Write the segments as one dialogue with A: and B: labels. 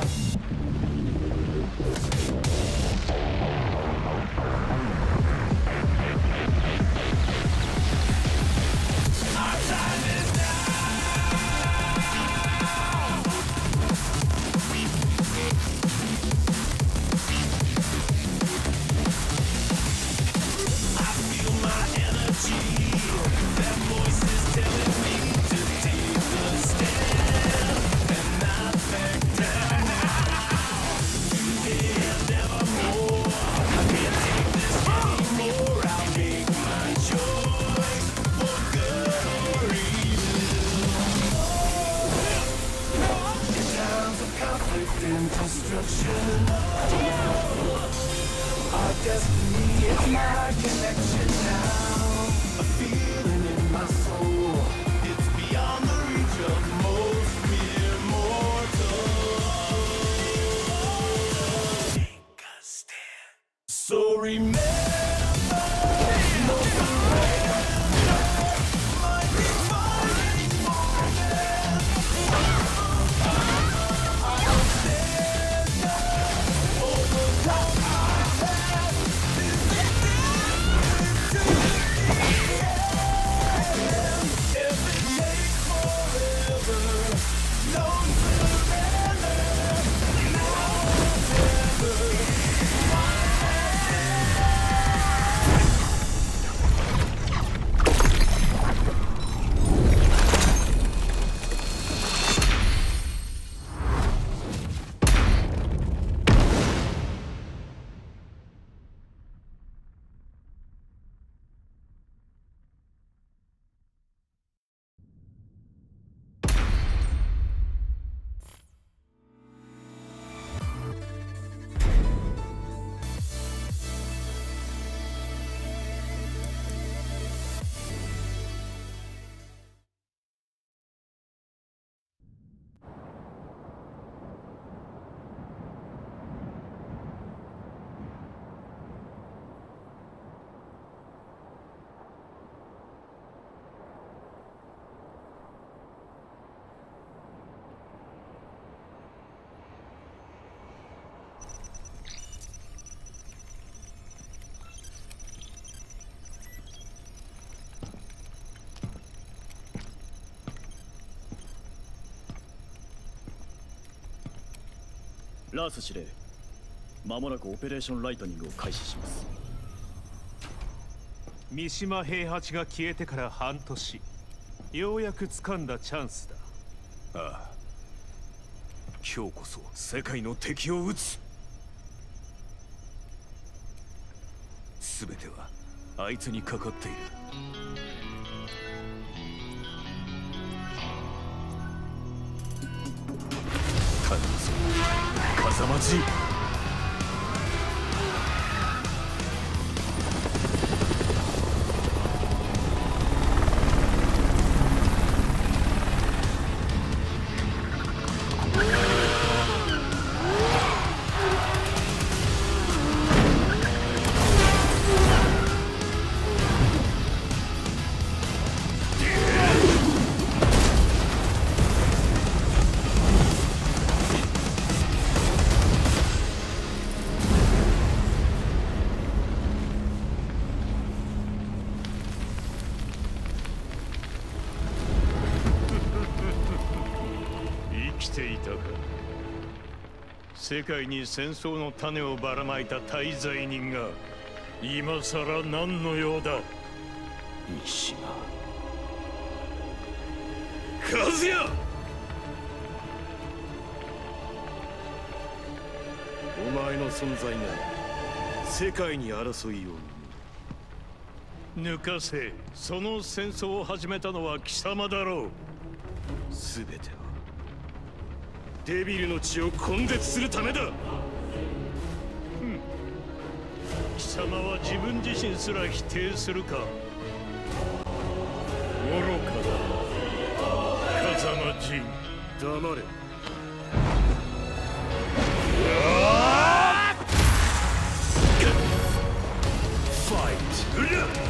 A: ラース司令、間もなくオペレーションライトニングを開始します。
B: 三島平八が消えてから半年、ようやく掴んだチャンスだ。
C: ああ、今日こそ世界の敵を撃つ。全てはあいつにかかっている。頼むぞ、風間G。
D: 世界に戦争の種をばらまいた大罪人が今さら何の用だ。
C: 三島、
D: 和也、お前の存在が世界に争いを抜かせ。その戦争を始めたのは貴様だろう。全てはデビルの血を根絶するためだ。貴様は自分自身すら否定するか。愚かだ。風間G、黙れ。ファイト。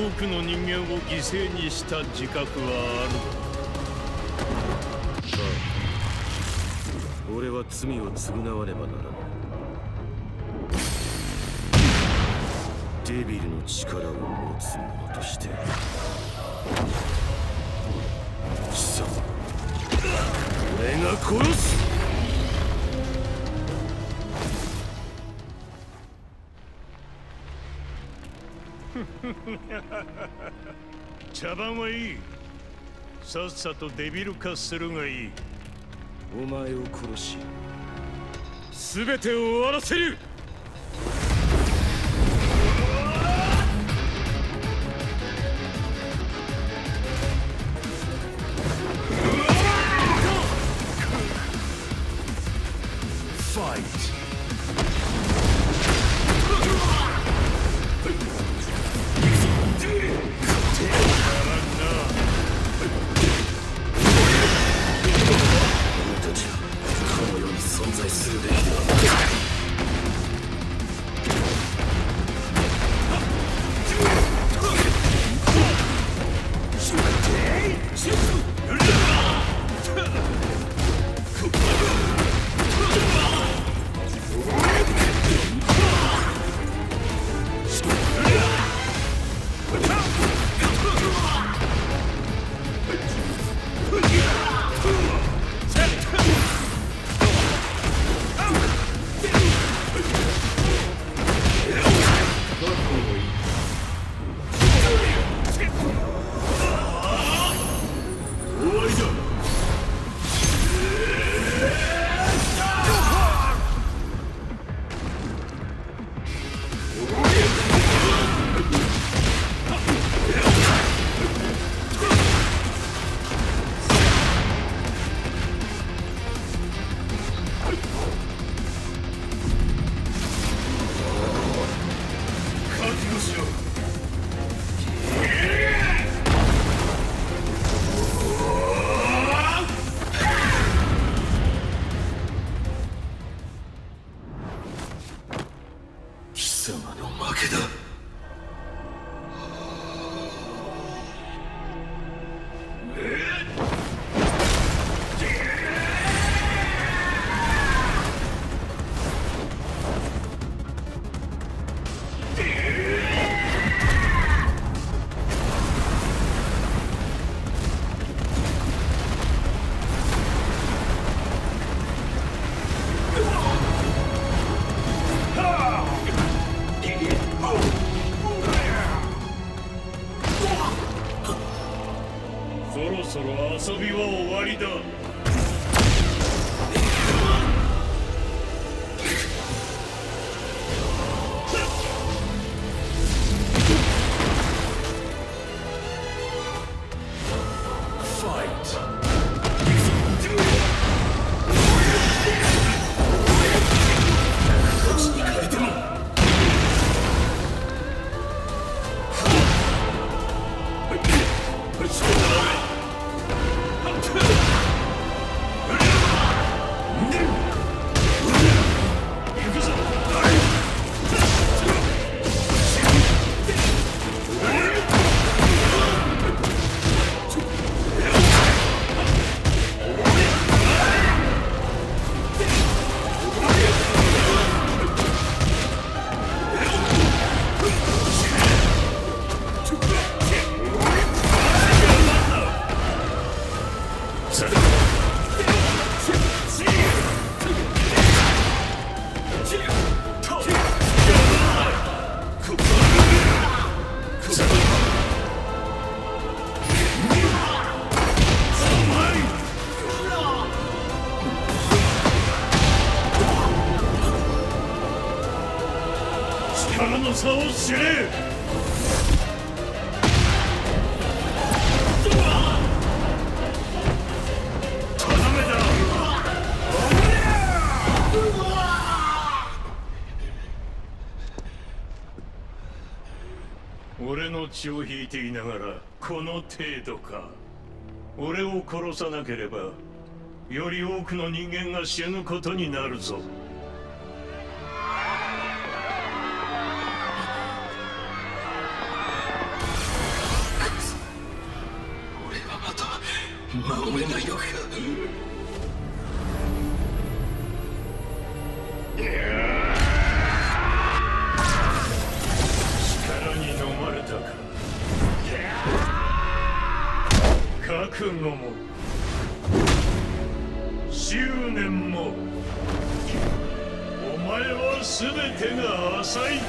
D: 多くの人間を犠牲にした自覚はある。
C: 俺は罪を償わねばならない。デビルの力を持つ者として貴様、俺が殺す。
D: 茶番はいい。さっさとデビル化するがいい。
C: お前を殺し全てを終わらせる。ファイト。するべきではない。
D: そろ遊びは終わりだ。力の差を知れ。俺の血を引いていながらこの程度か。俺を殺さなければより多くの人間が死ぬことになるぞ。
E: 守れないのか。
D: 力に飲まれたか。覚悟も執念もお前は全てが浅い。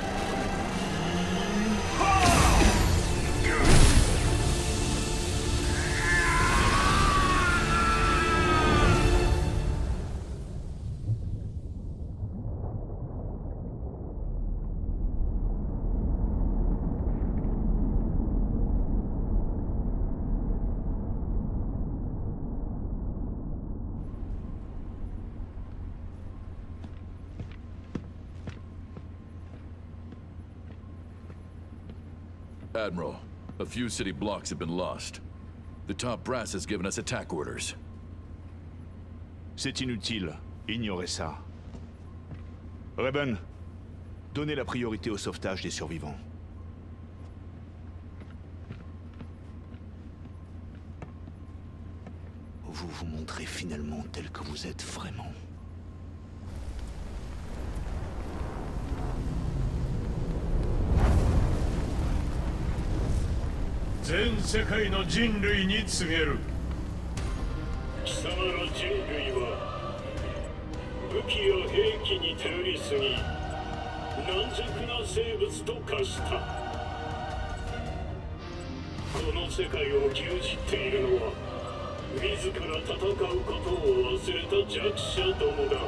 F: Admiral, a few city blocks have been lost. The top brass has given us attack orders.
G: C'est inutile. Ignorez ça. Raven, donnez la priorité au sauvetage des survivants. Vous vous montrez finalement tel que vous êtes vraiment.
D: Zen 世界の人類に告げる。
H: 貴様の人類は武器や兵器に頼りすぎ軟弱な生物と化した。この世界を牛耳っているのは自ら戦うことを忘れた弱者どもだ。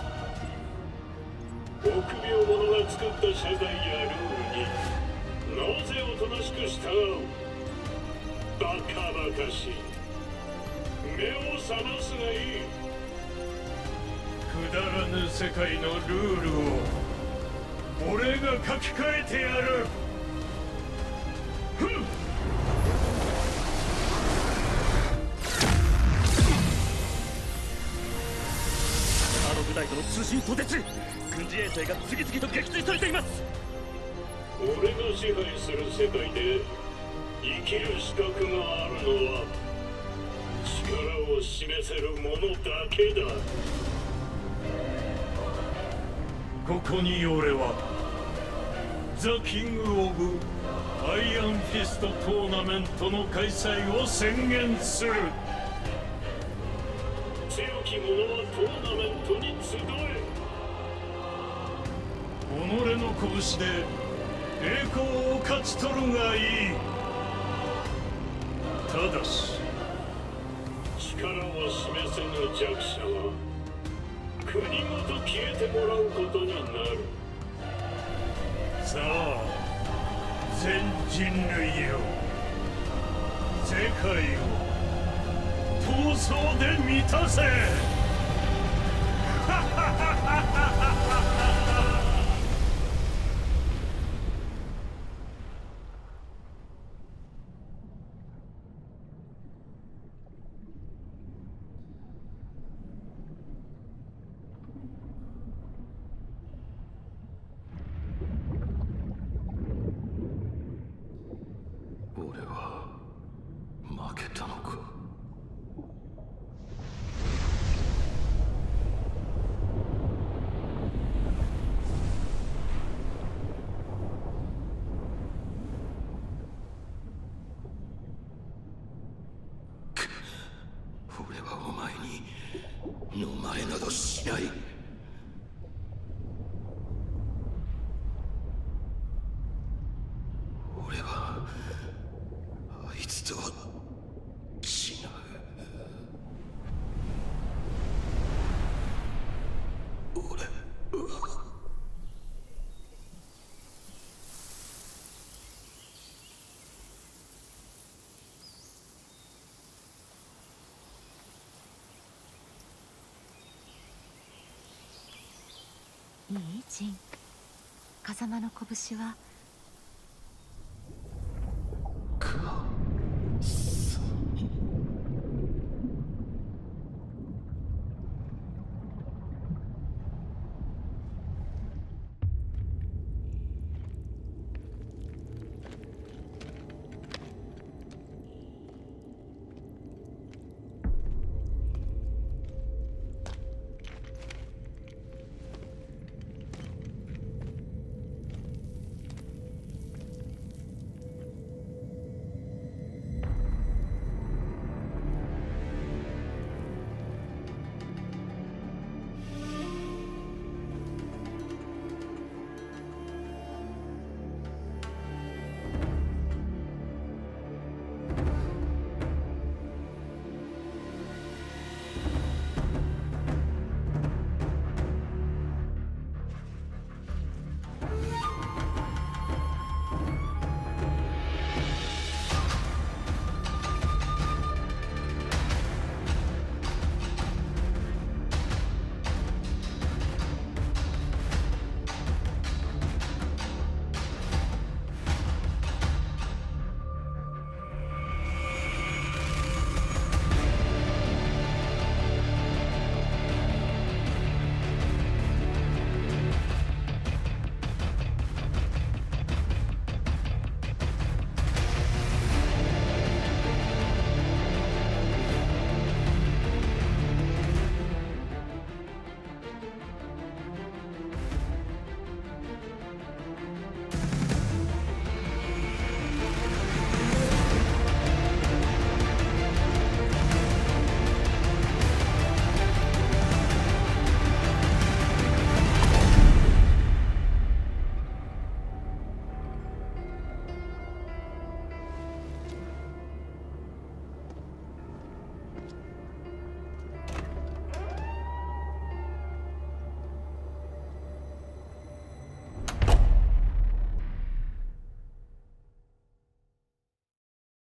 H: 臆病者が作った社会やルールになぜおとなしく従う。バカバカしい。目を覚ますがいい。
D: くだらぬ世界のルールを俺が書き換えてやる。ふん。
A: あの部隊との通信途絶。軍事衛星が次々と撃墜されています。
H: 俺が支配する世界で生きる資格があるのは力を示せる者だけだ。
D: ここに俺はザ・キング・オブ・アイアンフィストトーナメントの開催を宣言する。
H: 強き者はトーナメントに集え。
D: 己の拳で栄光を勝ち取るがいい。ただし
H: 力を示せぬ弱者は国ごと消えてもらうことになる。
D: さあ全人類よ、世界を闘争で満たせ。
E: 俺は負けたのか。俺はお前に飲まれなどしない。俺はあいつと違う。俺は
I: いいジン。風間の拳は